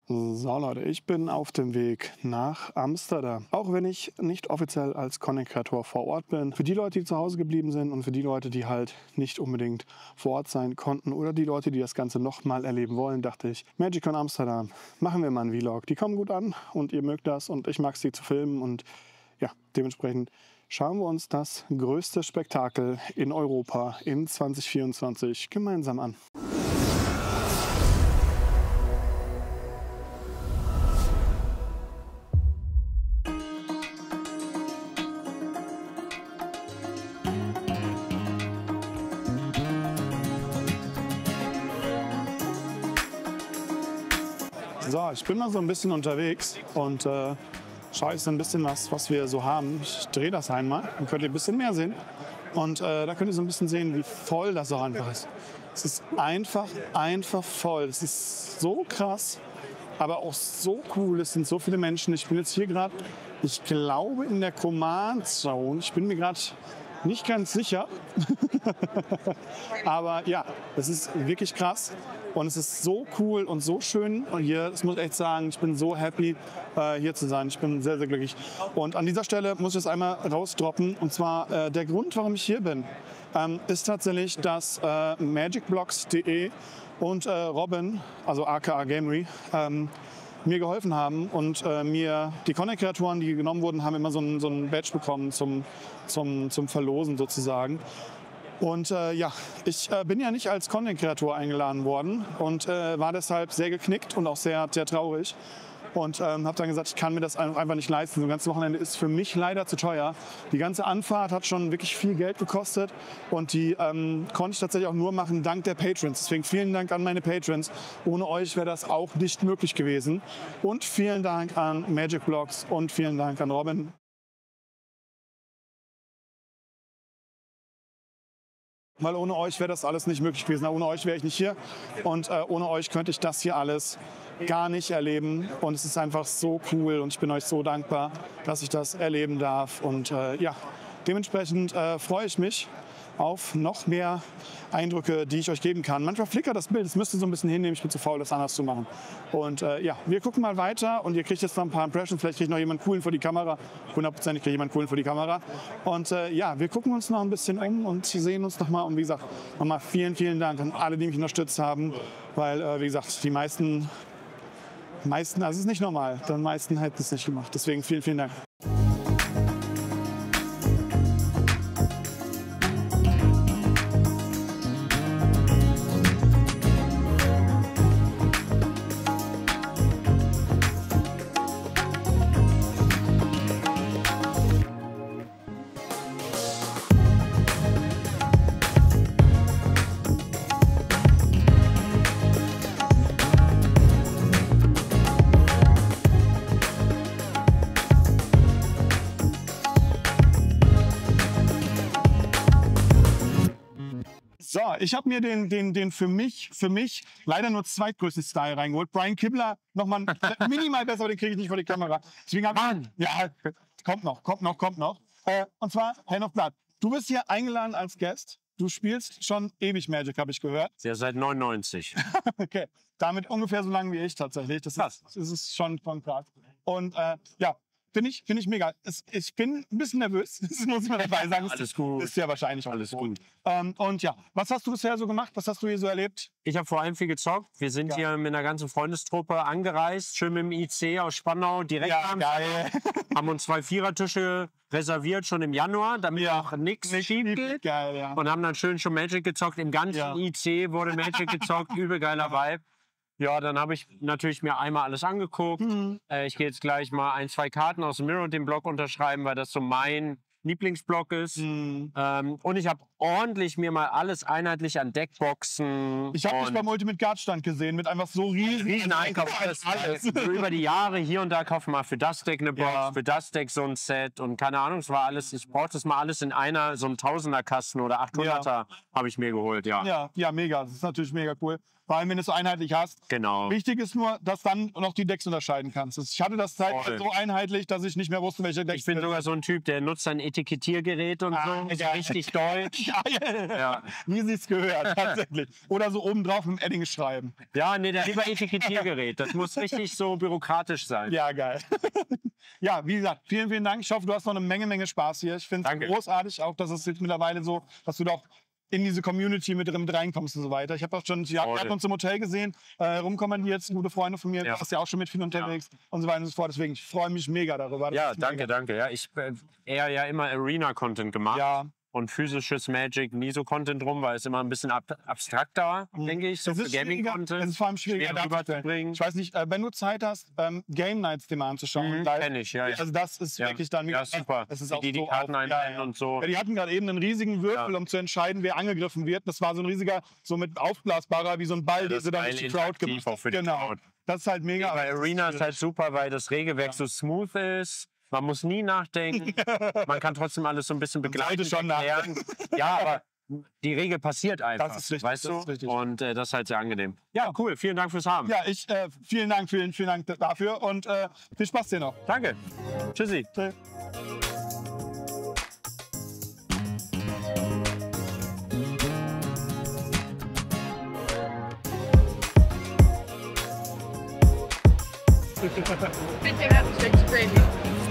So Leute, ich bin auf dem Weg nach Amsterdam. Auch wenn ich nicht offiziell als Content Creator vor Ort bin. Für die Leute, die zu Hause geblieben sind und für die Leute, die halt nicht unbedingt vor Ort sein konnten oder die Leute, die das Ganze nochmal erleben wollen, dachte ich, MagicCon Amsterdam, machen wir mal einen Vlog. Die kommen gut an und ihr mögt das und ich mag sie zu filmen und ja, dementsprechend schauen wir uns das größte Spektakel in Europa in 2024 gemeinsam an. So, ich bin mal so ein bisschen unterwegs und schaue jetzt ein bisschen was wir so haben. Ich drehe das einmal, dann könnt ihr ein bisschen mehr sehen. Und da könnt ihr so ein bisschen sehen, wie voll das auch einfach ist. Es ist einfach voll. Es ist so krass, aber auch so cool. Es sind so viele Menschen. Ich bin jetzt hier gerade, ich glaube, in der Command Zone. Ich bin mir gerade nicht ganz sicher. Aber ja, das ist wirklich krass. Und es ist so cool und so schön. Und hier, das muss ich echt sagen, ich bin so happy, hier zu sein. Ich bin sehr, sehr glücklich. Und an dieser Stelle muss ich das einmal rausdroppen. Und zwar der Grund, warum ich hier bin, ist tatsächlich, dass magicblocks.de und Robin, also aka Gamery, mir geholfen haben und mir die Content-Kreatoren, die genommen wurden, haben immer so ein Badge bekommen zum Verlosen sozusagen. Und ja, ich bin ja nicht als Content-Kreator eingeladen worden und war deshalb sehr geknickt und auch sehr, sehr traurig. Und habe dann gesagt, ich kann mir das einfach nicht leisten. So ein ganzes Wochenende ist für mich leider zu teuer. Die ganze Anfahrt hat schon wirklich viel Geld gekostet und die konnte ich tatsächlich auch nur machen dank der Patrons. Deswegen vielen Dank an meine Patrons. Ohne euch wäre das auch nicht möglich gewesen. Und vielen Dank an MagicBlocks und vielen Dank an Robin. Weil ohne euch wäre das alles nicht möglich gewesen. Ohne euch wäre ich nicht hier und ohne euch könnte ich das hier alles gar nicht erleben. Und es ist einfach so cool und ich bin euch so dankbar, dass ich das erleben darf. Und ja, dementsprechend freue ich mich auf noch mehr Eindrücke, die ich euch geben kann. Manchmal flickert das Bild, das müsst ihr so ein bisschen hinnehmen, ich bin zu faul, das anders zu machen. Und ja, wir gucken mal weiter und ihr kriegt jetzt noch ein paar Impressions, vielleicht kriegt noch jemand coolen vor die Kamera, 100% kriegt jemand coolen vor die Kamera. Und ja, wir gucken uns noch ein bisschen um und sehen uns nochmal. Und wie gesagt, nochmal vielen, vielen Dank an alle, die mich unterstützt haben, weil wie gesagt, die meisten, also es ist nicht normal, die meisten hätten es nicht gemacht. Deswegen vielen, vielen Dank. So, ich habe mir den für mich leider nur zweitgrößten Style reingeholt. Brian Kibler nochmal minimal besser, aber den kriege ich nicht vor die Kamera. Deswegen ja, kommt noch. Und zwar Hand of Blood. Du bist hier eingeladen als Gast. Du spielst schon ewig Magic, habe ich gehört. Ja, seit 99. Okay, damit ungefähr so lange wie ich tatsächlich. Das ist schon krass. Und ja, finde ich mega. Ich bin ein bisschen nervös, das muss ich mal dabei sagen. Alles gut. Ist ja wahrscheinlich alles gut. Und ja, was hast du bisher so gemacht? Was hast du hier so erlebt? Ich habe vor allem viel gezockt. Wir sind hier mit einer ganzen Freundestruppe angereist, schön mit dem IC aus Spandau direkt geil. Haben uns 2 Vierertische reserviert schon im Januar, damit auch nichts schief geht. Geil, ja. Und haben dann schön schon Magic gezockt. Im ganzen IC wurde Magic gezockt, übel geiler Vibe. Ja, dann habe ich natürlich mir einmal alles angeguckt. Ich gehe jetzt gleich mal 1, 2 Karten aus dem Mirror den Block unterschreiben, weil das so mein Lieblingsblock ist. Und ich habe ordentlich mir mal alles einheitlich an Deckboxen. Ich habe dich beim Ultimate Guard Stand gesehen mit einfach so riesen Einkauf. Alles. So über die Jahre hier und da kaufen mal für das Deck eine Box, für das Deck so ein Set und keine Ahnung, es war alles. Ich brauchte das mal alles in einer, so einem 1000er Kasten oder 800er habe ich mir geholt, Ja, mega. Das ist natürlich mega cool. Vor allem, wenn du es so einheitlich hast. Genau. Wichtig ist nur, dass dann noch die Decks unterscheiden kannst. Ich hatte das zeitweise so einheitlich, dass ich nicht mehr wusste, welche Decks. Ich bin sogar so ein Typ, der nutzt ein Etikettiergerät und so. Ja. Richtig deutsch. Ja. Wie sie es gehört, tatsächlich. Oder so obendrauf mit dem Edding schreiben. Ja, nee, lieber Etikettiergerät. Das muss richtig so bürokratisch sein. Ja, geil. Ja, wie gesagt, vielen, vielen Dank. Ich hoffe, du hast noch eine Menge Spaß hier. Ich finde es großartig, auch dass es jetzt mittlerweile so, dass du da auch in diese Community mit reinkommst und so weiter. Ich habe auch schon, wir hatten uns im Hotel gesehen, rumkommen die jetzt, gute Freunde von mir, du warst ja auch schon mit viel unterwegs und so weiter und so fort. Deswegen, ich freue mich mega darüber. Ja, danke. Ja, ich eher ja immer Arena-Content gemacht. Ja. Und physisches Magic nie so Content drum, weil es immer ein bisschen abstrakter, denke ich, so für Gaming-Content. Es ist vor allem schwieriger rüberzubringen. Ich weiß nicht, wenn du Zeit hast, Game Nights dir mal anzuschauen. Kenn ich, ja. Also das ist wirklich dann... Ja, super. Das ist auch die Karten einblenden und so. Ja, die hatten gerade eben einen riesigen Würfel, um zu entscheiden, wer angegriffen wird. Das war so ein riesiger, so mit aufblasbarer, wie so ein Ball, den sie dann durch die Crowd gemacht haben. Genau. Das ist halt mega. Bei Arena ist halt super, weil das Regelwerk so smooth ist. Man muss nie nachdenken. Man kann trotzdem alles so ein bisschen begleiten. Schon erklären. Ja, aber die Regel passiert einfach. Das ist richtig, weißt du? Und das ist halt sehr angenehm. Ja, cool. Vielen Dank fürs Haben. Ja, vielen Dank dafür und viel Spaß dir noch. Danke. Tschüssi. Tschüss. Bitte herzlich crazy.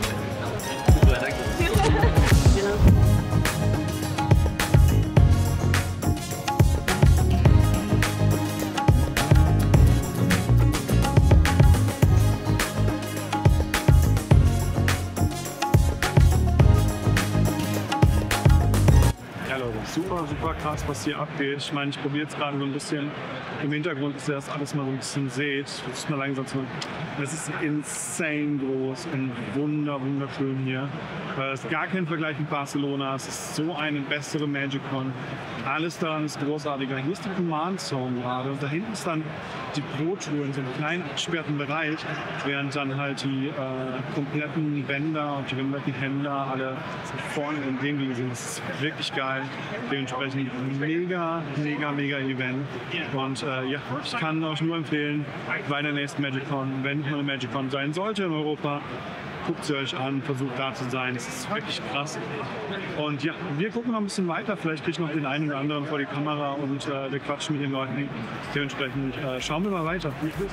Super krass, was hier abgeht. Ich meine, ich probiere jetzt gerade so ein bisschen im Hintergrund, dass ihr das alles mal so ein bisschen seht. Das ist mal langsam zu. Das ist insane groß und wunderschön hier. Es ist gar kein Vergleich mit Barcelona. Es ist so eine bessere Magic-Con. Alles daran ist großartiger. Hier ist der Command Zone gerade und da hinten ist dann die Pro-Tour in so einem kleinen abgesperrten Bereich, während dann halt die kompletten Bänder und die kompletten Händler alle vorne in dem Ding sind. Das ist wirklich geil. Dementsprechend mega Event. Und ja, ich kann euch nur empfehlen, bei der nächsten MagicCon, wenn mal eine MagicCon sein sollte in Europa, guckt sie euch an, versucht da zu sein. Das ist wirklich krass. Und ja, wir gucken noch ein bisschen weiter. Vielleicht kriege ich noch den einen oder anderen vor die Kamera und wir quatschen mit den Leuten. Dementsprechend schauen wir mal weiter.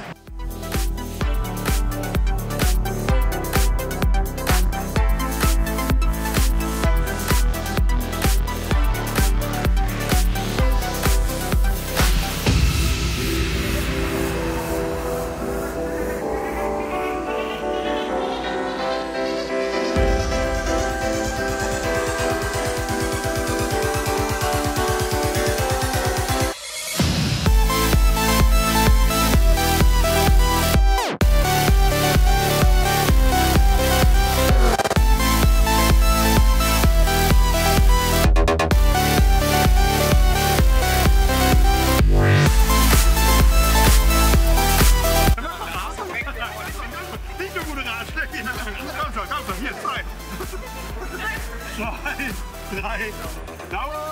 Hier, 2, 3, Dauer!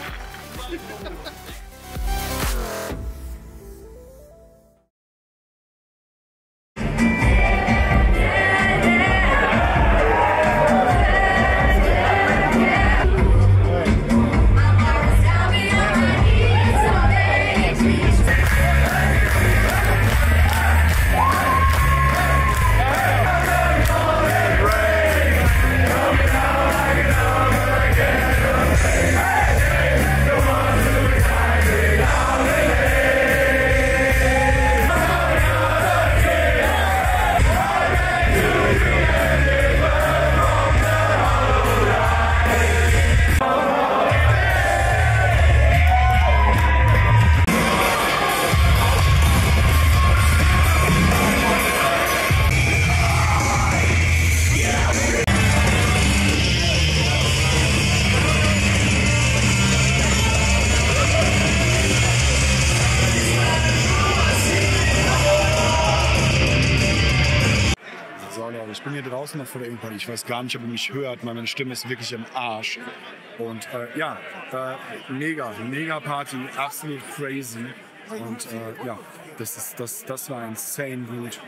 Ich bin hier draußen noch vor der Innenparty. Ich weiß gar nicht, ob ihr mich hört. Meine Stimme ist wirklich im Arsch. Und ja, mega Party, absolut crazy. Und ja, das war insane gut.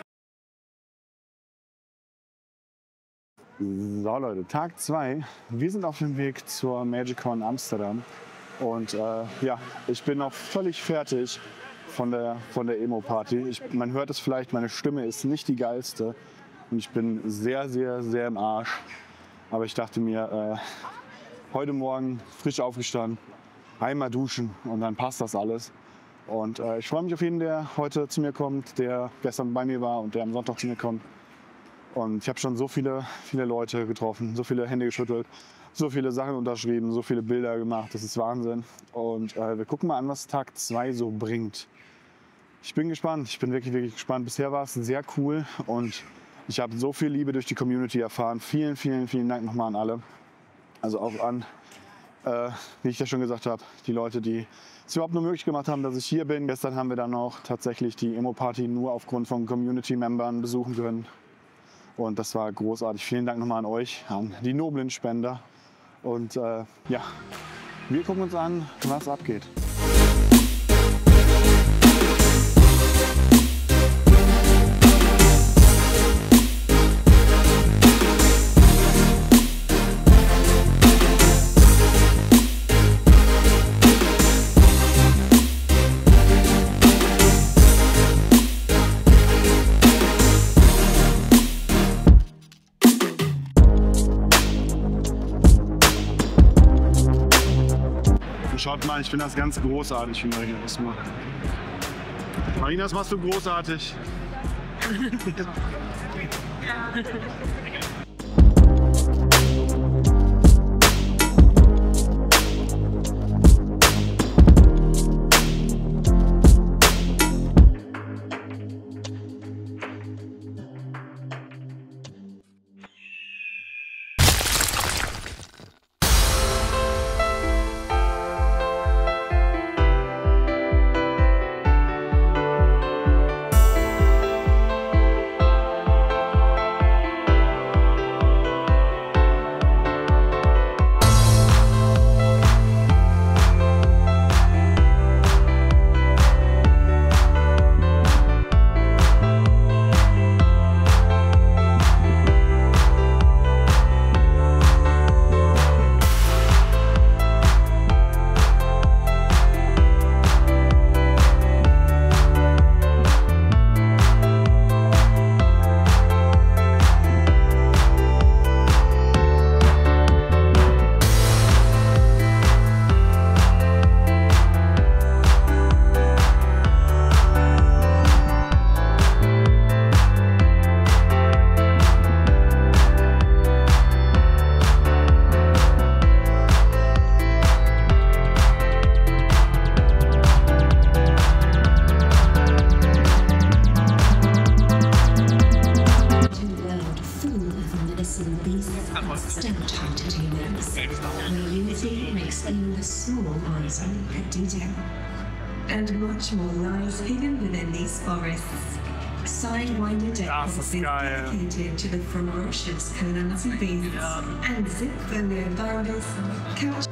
So Leute, Tag 2. Wir sind auf dem Weg zur MagicCon Amsterdam. Und ja, ich bin noch völlig fertig von der Emo-Party. Man hört es vielleicht, meine Stimme ist nicht die geilste. Und ich bin sehr, sehr, sehr im Arsch. Aber ich dachte mir, heute Morgen frisch aufgestanden, einmal duschen und dann passt das alles. Und ich freue mich auf jeden, der heute zu mir kommt, der gestern bei mir war und der am Sonntag zu mir kommt. Und ich habe schon so viele Leute getroffen, so viele Hände geschüttelt, so viele Sachen unterschrieben, so viele Bilder gemacht. Das ist Wahnsinn. Und wir gucken mal an, was Tag 2 so bringt. Ich bin gespannt. Ich bin wirklich, wirklich gespannt. Bisher war es sehr cool und ich habe so viel Liebe durch die Community erfahren. Vielen, vielen, vielen Dank nochmal an alle. Also auch an, wie ich ja schon gesagt habe, die Leute, die es überhaupt nur möglich gemacht haben, dass ich hier bin. Gestern haben wir dann auch tatsächlich die Emo-Party nur aufgrund von Community-Membern besuchen können. Und das war großartig. Vielen Dank nochmal an euch, an die noblen Spender. Und ja, wir gucken uns an, was abgeht. Schaut mal, ich finde das ganz großartig, wie Marina das macht. Marina, das machst du großartig. And much more lies hidden within these forests. Sidewinder deck is dedicated to the ferocious Conan-Nazi beasts, and zip the nearby couch.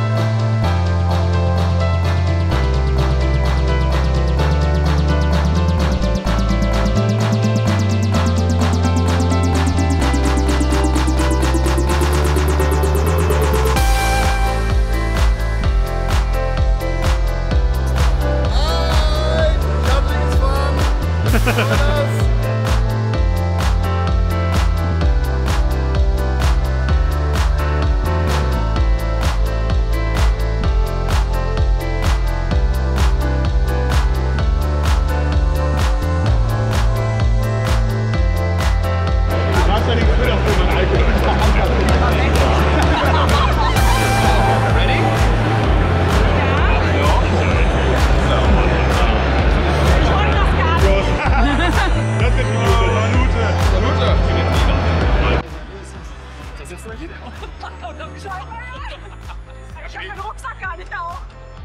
Ich habe den Rucksack gar nicht auf.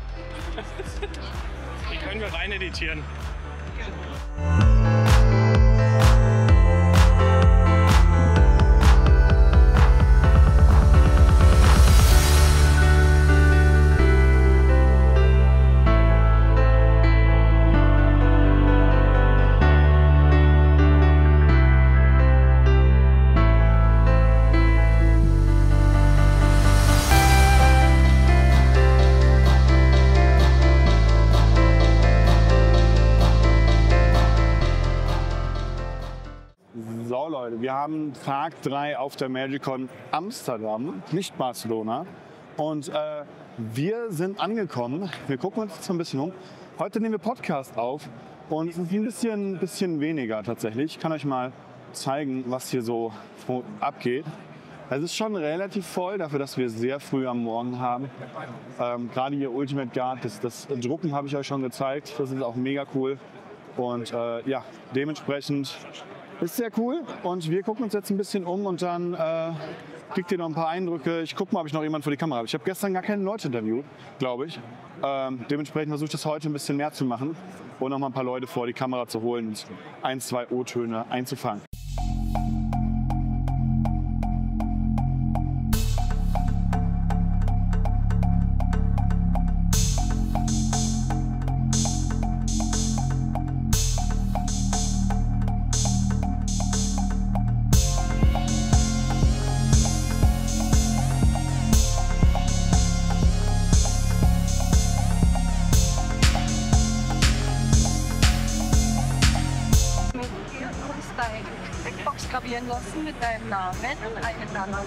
Die können wir rein editieren. So Leute, wir haben Tag 3 auf der MagicCon Amsterdam, nicht Barcelona. Und wir sind angekommen. Wir gucken uns jetzt mal ein bisschen um. Heute nehmen wir Podcast auf und es ist ein bisschen weniger tatsächlich. Ich kann euch mal zeigen, was hier so abgeht. Es ist schon relativ voll, dafür, dass wir sehr früh am Morgen haben. Gerade hier Ultimate Guard, das Drucken habe ich euch schon gezeigt. Das ist auch mega cool. Und ja, dementsprechend ist sehr cool. Und wir gucken uns jetzt ein bisschen um und dann kriegt ihr noch ein paar Eindrücke. Ich gucke mal, ob ich noch jemanden vor die Kamera habe. Ich habe gestern gar keine Leute interviewt, glaube ich. Dementsprechend versuche ich das heute ein bisschen mehr zu machen und noch mal ein paar Leute vor die Kamera zu holen und 1, 2 O-Töne einzufangen. Gravieren lassen mit deinem Namen und einen Namen.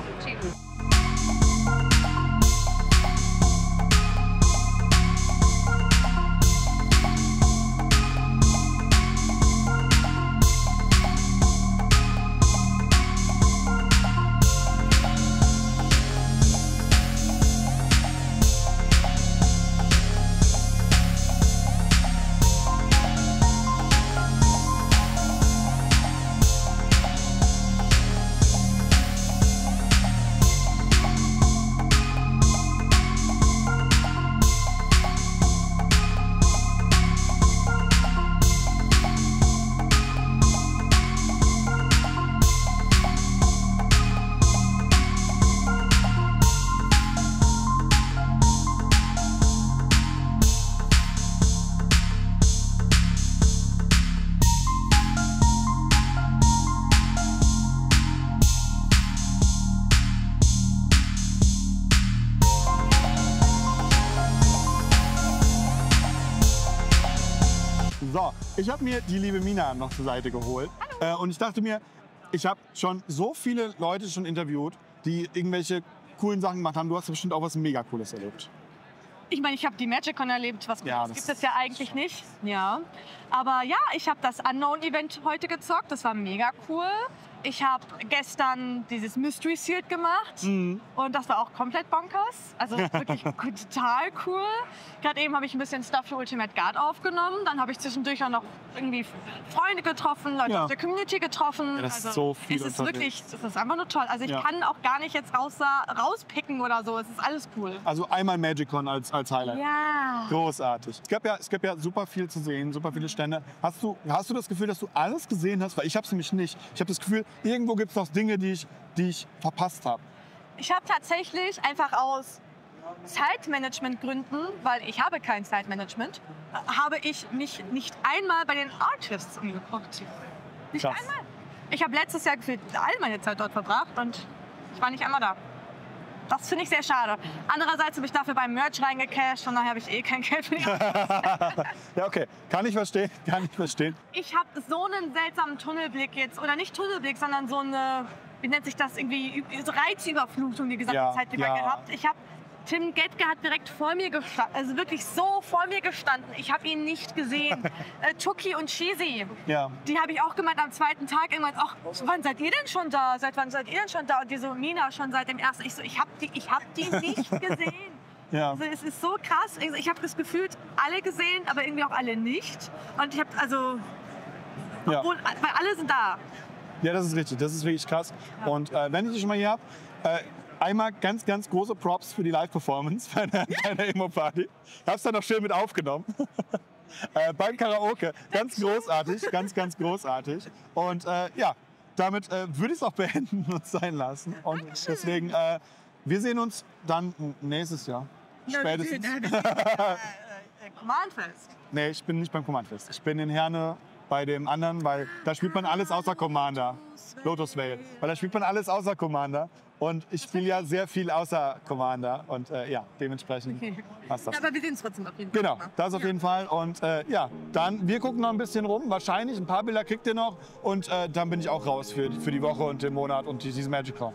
So, ich habe mir die liebe Mina noch zur Seite geholt. Und ich dachte mir, ich habe schon so viele Leute schon interviewt, die irgendwelche coolen Sachen gemacht haben. Du hast bestimmt auch was mega Cooles erlebt. Ich meine, ich habe die MagicCon erlebt, was Ja, gibt es ja eigentlich nicht. Ja. Aber ja, ich habe das Unknown-Event heute gezockt, das war mega cool. Ich habe gestern dieses Mystery Shield gemacht und das war auch komplett bonkers. Also wirklich total cool. Gerade eben habe ich ein bisschen Stuff für Ultimate Guard aufgenommen. Dann habe ich zwischendurch auch noch irgendwie Freunde getroffen, Leute aus der Community getroffen. Ja, das ist also, so viel es ist unterwegs. wirklich, es ist einfach nur toll. Also ich kann auch gar nicht jetzt rauspicken oder so. Es ist alles cool. Also einmal MagicCon als Highlight. Ja. Großartig. Es gab ja super viel zu sehen, super viele Stände. Hast du das Gefühl, dass du alles gesehen hast? Weil ich habe es nämlich nicht. Ich habe das Gefühl, irgendwo gibt es noch Dinge, die ich verpasst habe. Ich habe tatsächlich einfach aus Zeitmanagement-Gründen, weil ich habe kein Zeitmanagement, habe ich mich nicht einmal bei den Artists umgeguckt. Nicht Krass. einmal. Ich habe letztes Jahr gefühlt all meine Zeit dort verbracht und ich war nicht einmal da. Das finde ich sehr schade. Andererseits habe ich dafür beim Merch reingecasht und daher habe ich kein Geld für die Artists. Ja, okay. Kann ich verstehen. Ich habe so einen seltsamen Tunnelblick jetzt, oder nicht Tunnelblick, sondern so eine, wie nennt sich das, irgendwie so Reizüberflutung die gesamte Zeit über gehabt. Tim Gettke hat direkt vor mir gestanden, also wirklich so vor mir gestanden. Ich habe ihn nicht gesehen. Tuki und Cheesy, die habe ich auch gemeint am zweiten Tag irgendwann, ach, wann seid ihr denn schon da? Seit wann seid ihr denn schon da? Und die so, Mina, schon seit dem ersten. Ich so, ich hab die nicht gesehen. Ja. Also es ist so krass. Ich habe das gefühlt alle gesehen, aber irgendwie auch alle nicht. Und ich habe obwohl, weil alle sind da. Ja, das ist richtig. Das ist wirklich krass. Ja. Und wenn ich dich schon mal hier habe, einmal ganz, ganz große Props für die Live-Performance bei der Emo-Party. Ich habe es dann noch schön mit aufgenommen. Beim Karaoke. Ganz großartig, ganz, ganz großartig. Und ja, damit würde ich es auch beenden und sein lassen. Und deswegen, wir sehen uns dann nächstes Jahr. Spätestens. Command-Fest. Nee, ich bin nicht beim Command-Fest. Ich bin in Herne bei dem anderen, weil da spielt man alles außer Commander. Lotus Vale. Weil da spielt man alles außer Commander. Und ich spiele ja sehr viel außer Commander und ja, dementsprechend passt das. Ja, aber wir sehen es trotzdem auf jeden Fall. Genau, das auf jeden Fall. Und ja, dann, wir gucken noch ein bisschen rum. Wahrscheinlich ein paar Bilder kriegt ihr noch. Und dann bin ich auch raus für die Woche und den Monat und diesen Magic-Con.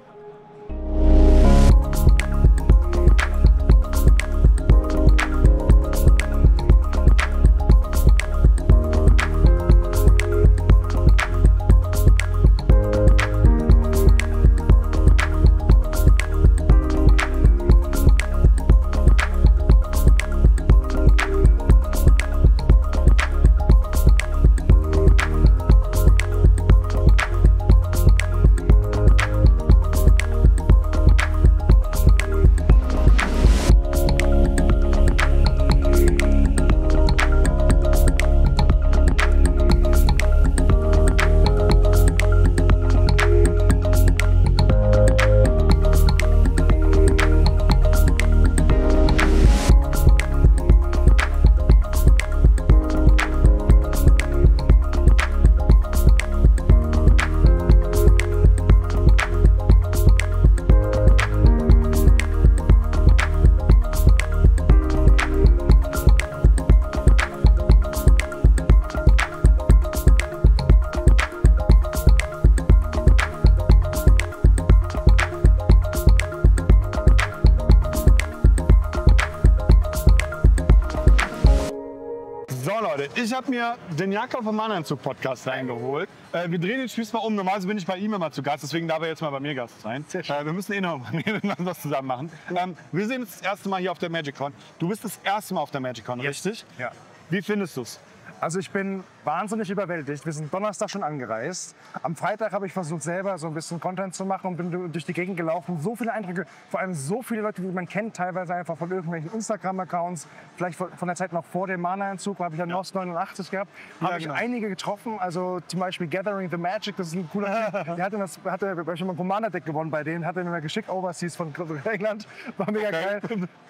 Ich habe mir den Jakob vom Mannanzug-Podcast reingeholt. Wir drehen den Spieß mal um. Normalerweise bin ich bei ihm immer zu Gast, deswegen darf er jetzt mal bei mir Gast sein. Wir müssen eh noch was zusammen machen. Wir sehen uns das erste Mal hier auf der Magic-Con. Du bist das erste Mal auf der Magic-Con, richtig? Ja. Wie findest du es? Also ich bin wahnsinnig überwältigt. Wir sind Donnerstag schon angereist. Am Freitag habe ich versucht, selber so ein bisschen Content zu machen und bin durch die Gegend gelaufen. So viele Eindrücke, vor allem so viele Leute, die man kennt, teilweise einfach von irgendwelchen Instagram-Accounts. Vielleicht von der Zeit noch vor dem Mana-Entzug, habe ich ja Nost 89 gehabt. Habe ich einige getroffen, also zum Beispiel Gathering the Magic, das ist ein cooler Typ. Der hatte schon mal ein Commander-Deck gewonnen bei denen, hat er mir geschickt, Overseas von England. War mega geil.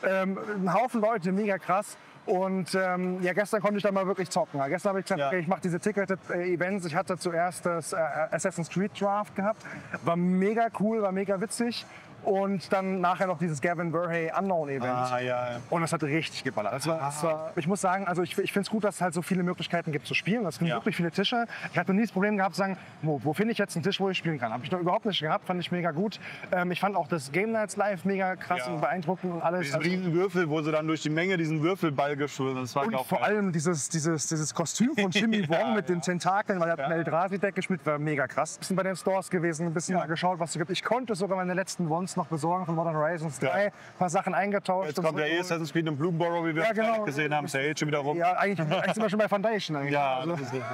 Ein Haufen Leute, mega krass. Und ja, gestern konnte ich dann mal wirklich zocken. Gestern habe ich gesagt, okay, ich mache diese Ticketed-Events. Ich hatte zuerst das Assassin's Creed Draft gehabt. War mega cool, war mega witzig. Und dann nachher noch dieses Gavin Verhey Unknown-Event. Und das hat richtig geballert. Das war, ich muss sagen, also ich finde es gut, dass es halt so viele Möglichkeiten gibt zu spielen. Es gibt wirklich viele Tische. Ich hatte nie das Problem gehabt, zu sagen, wo finde ich jetzt einen Tisch, wo ich spielen kann. Habe ich noch überhaupt nicht gehabt, fand ich mega gut. Ich fand auch das Game Nights Live mega krass und beeindruckend und alles. Diese riesen Würfel, wo sie dann durch die Menge diesen Würfelball geschwungen. Das war und vor allem dieses Kostüm von Jimmy Wong mit den Tentakeln, weil er hat ein Eldrazi-Deck gespielt, war mega krass. Ein bisschen bei den Stores gewesen, ein bisschen mal geschaut, was es gibt. Ich konnte sogar meine letzten Ones noch besorgen von Modern Horizons 3. Ein paar Sachen eingetauscht. Jetzt kommt der Assassin's Creed in Blumenborough, wie wir gesehen haben. Ist ja jetzt schon wieder rum. Ja, eigentlich sind wir schon bei Foundation. Eigentlich. Ja, also,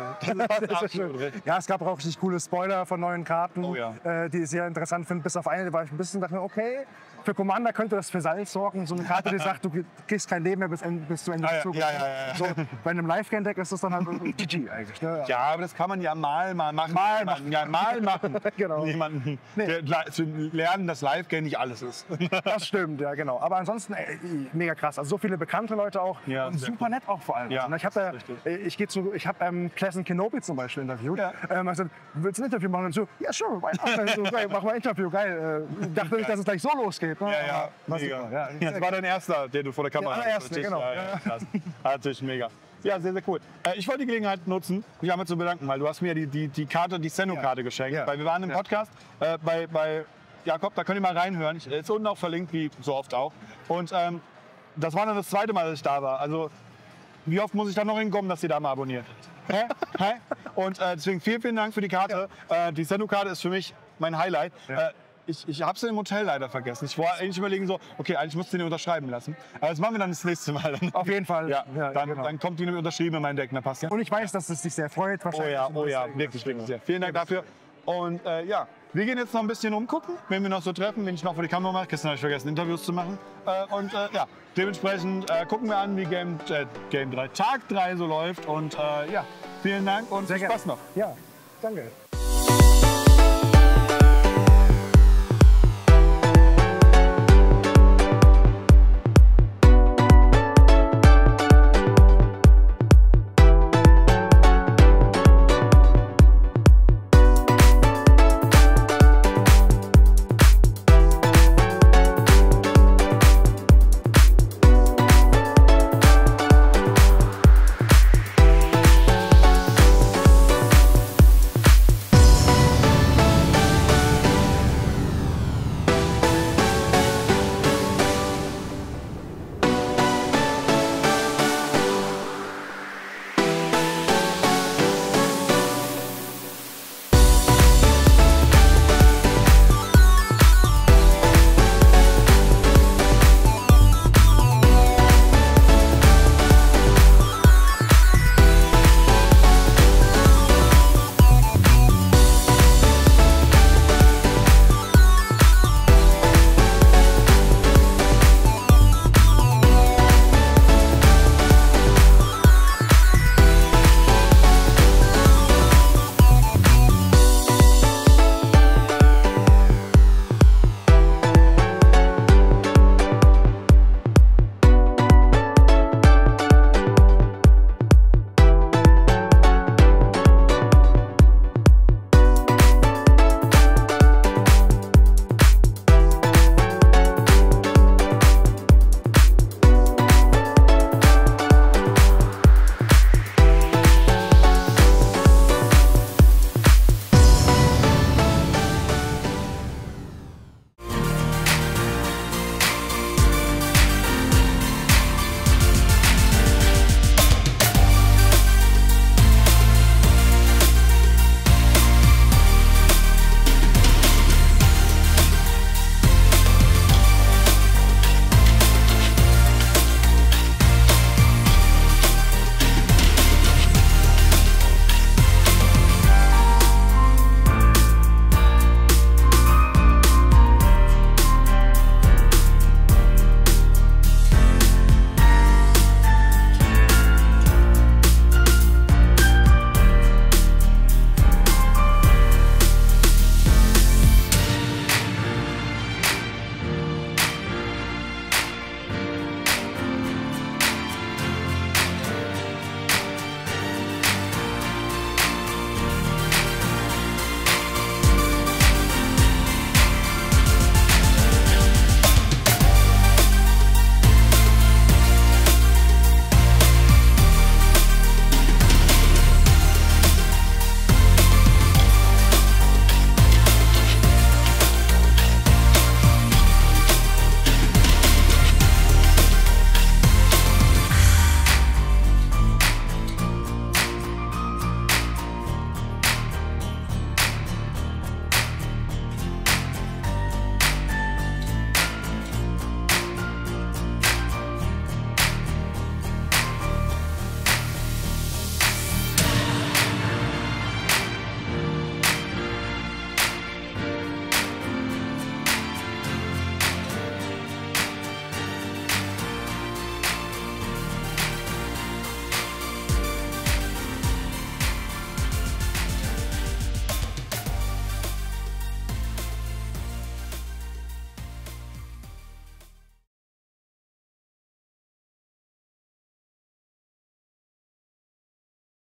das ist schön. Ja, es gab auch richtig coole Spoiler von neuen Karten, die ich sehr interessant finde. Bis auf eine, da war ich ein bisschen, dachte mir, okay, für Commander könnte das für Salz sorgen. So eine Karte, die sagt, du kriegst kein Leben mehr bis zu Ende des Zuges. So, bei einem Live-Game-Deck ist das dann halt GG eigentlich. Ne? Ja, aber das kann man ja mal machen. Mal machen. Genau. Jemanden zu lernen, dass Live-Game nicht alles ist. Das stimmt, ja genau. Aber ansonsten mega krass. Also so viele bekannte Leute auch. Ja, und super nett auch vor allem. Ja, ich habe Pleasant Kenobi zum Beispiel interviewt. Ja. Also, willst du ein Interview machen? Und so, ja, sure, mach mal ein Interview, geil. Ich dachte nicht, dass es gleich so losgeht. Ne? Ja, mega. Das war dein erster, den du vor der Kamera hast. Der allererste, genau. Krass. Natürlich mega. Ja, sehr, sehr cool. Ich wollte die Gelegenheit nutzen, mich einmal zu bedanken, weil du hast mir die Karte, die Senno-Karte geschenkt. Weil wir waren im Podcast bei Jakob, da könnt ihr mal reinhören. Ist unten auch verlinkt, wie so oft auch. Und das war dann das zweite Mal, dass ich da war. Also, wie oft muss ich da noch hinkommen, dass ihr da mal abonniert? Hä? Und deswegen vielen Dank für die Karte. Die Senno-Karte ist für mich mein Highlight. Ich habe sie im Hotel leider vergessen. Ich wollte eigentlich überlegen, so, okay, eigentlich musst du den unterschreiben lassen. Aber das machen wir dann das nächste Mal. Auf jeden Fall. Dann kommt die unterschrieben in mein Deck. Passt ja. Und ich weiß, dass es dich sehr freut. Oh ja, wirklich sehr. Vielen Dank dafür. Und wir gehen jetzt noch ein bisschen umgucken, wenn wir noch so treffen, wenn ich noch vor die Kamera mache. Gestern habe ich vergessen, Interviews zu machen. Dementsprechend gucken wir an, wie Game 3, Tag 3 so läuft. Und vielen Dank und viel Spaß noch. Ja, danke.